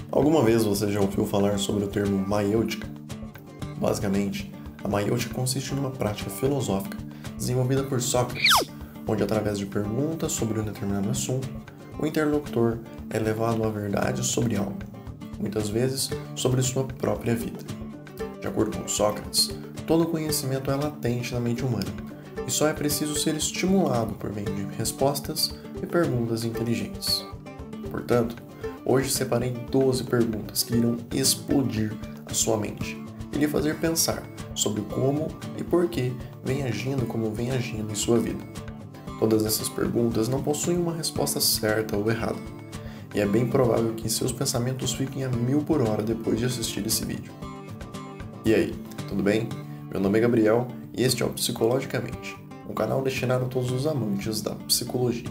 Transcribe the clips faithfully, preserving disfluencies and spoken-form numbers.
Alguma vez você já ouviu falar sobre o termo maiêutica? Basicamente, a maiêutica consiste numa prática filosófica desenvolvida por Sócrates, onde através de perguntas sobre um determinado assunto, o interlocutor é levado à verdade sobre algo, muitas vezes sobre sua própria vida. De acordo com Sócrates, todo conhecimento é latente na mente humana e só é preciso ser estimulado por meio de respostas e perguntas inteligentes. Portanto, hoje separei doze perguntas que irão explodir a sua mente e lhe fazer pensar sobre como e por que vem agindo como vem agindo em sua vida. Todas essas perguntas não possuem uma resposta certa ou errada, e é bem provável que seus pensamentos fiquem a mil por hora depois de assistir esse vídeo. E aí, tudo bem? Meu nome é Gabriel e este é o Psicologicamente, um canal destinado a todos os amantes da psicologia.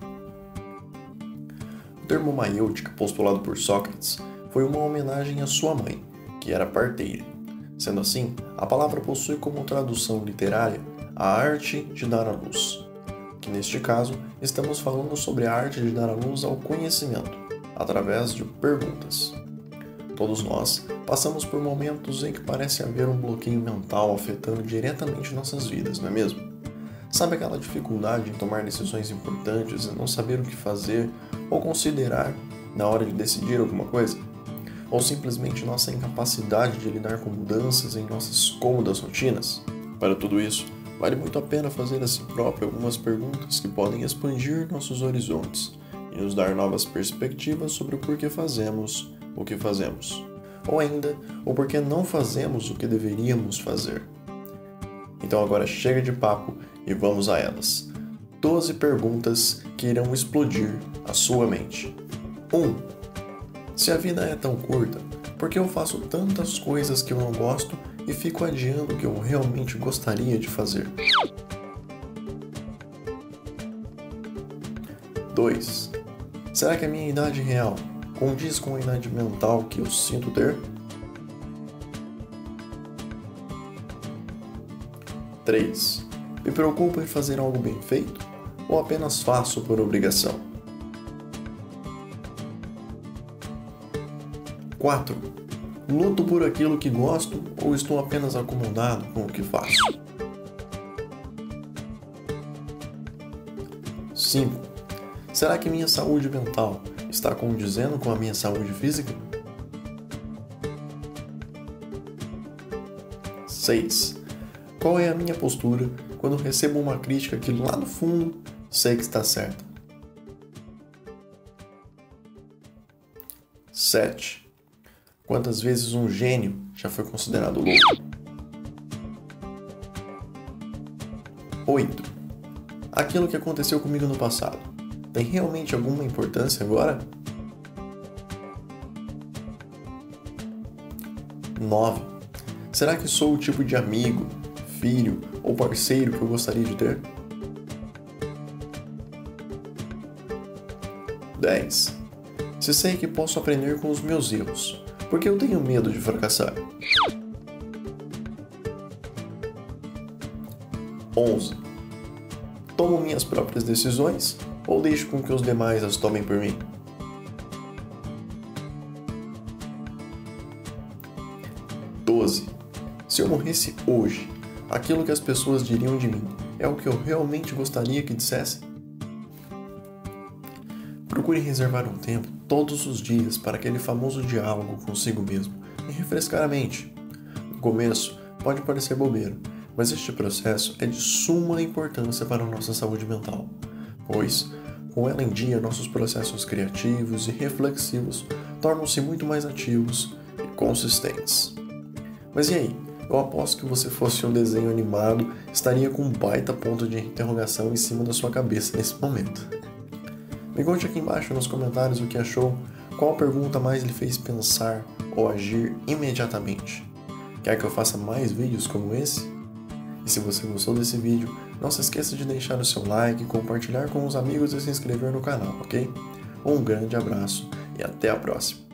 O termo maiêutica, postulado por Sócrates, foi uma homenagem à sua mãe, que era parteira. Sendo assim, a palavra possui como tradução literária a arte de dar à luz, que neste caso estamos falando sobre a arte de dar à luz ao conhecimento, através de perguntas. Todos nós passamos por momentos em que parece haver um bloqueio mental afetando diretamente nossas vidas, não é mesmo? Sabe aquela dificuldade em tomar decisões importantes e não saber o que fazer ou considerar na hora de decidir alguma coisa? Ou simplesmente nossa incapacidade de lidar com mudanças em nossas cômodas rotinas? Para tudo isso, vale muito a pena fazer a si próprio algumas perguntas que podem expandir nossos horizontes e nos dar novas perspectivas sobre o porquê fazemos o que fazemos, ou ainda o porquê não fazemos o que deveríamos fazer. Então agora chega de papo e vamos a elas. doze perguntas que irão explodir a sua mente. um. Se a vida é tão curta, por que eu faço tantas coisas que eu não gosto e fico adiando o que eu realmente gostaria de fazer? dois. Será que a minha idade real condiz com a idade mental que eu sinto ter? três. Me preocupo em fazer algo bem feito ou apenas faço por obrigação? quatro. Luto por aquilo que gosto ou estou apenas acomodado com o que faço? cinco. Será que minha saúde mental está condizendo com a minha saúde física? seis. Qual é a minha postura quando recebo uma crítica que lá no fundo sei que está certa? sete. Quantas vezes um gênio já foi considerado louco? oito. Aquilo que aconteceu comigo no passado tem realmente alguma importância agora? nove. Será que sou o tipo de amigo, filho ou parceiro que eu gostaria de ter? dez. Se sei que posso aprender com os meus erros, por que eu tenho medo de fracassar? onze. Tomo minhas próprias decisões ou deixo com que os demais as tomem por mim? doze. Se eu morresse hoje, aquilo que as pessoas diriam de mim é o que eu realmente gostaria que dissessem? Procure reservar um tempo todos os dias para aquele famoso diálogo consigo mesmo e refrescar a mente. No começo, pode parecer bobeira, mas este processo é de suma importância para a nossa saúde mental, pois, com ela em dia, nossos processos criativos e reflexivos tornam-se muito mais ativos e consistentes. Mas e aí? Eu aposto que você fosse um desenho animado, estaria com um baita ponto de interrogação em cima da sua cabeça nesse momento. Me conte aqui embaixo nos comentários o que achou, qual pergunta mais lhe fez pensar ou agir imediatamente. Quer que eu faça mais vídeos como esse? E se você gostou desse vídeo, não se esqueça de deixar o seu like, compartilhar com os amigos e se inscrever no canal, ok? Um grande abraço e até a próxima!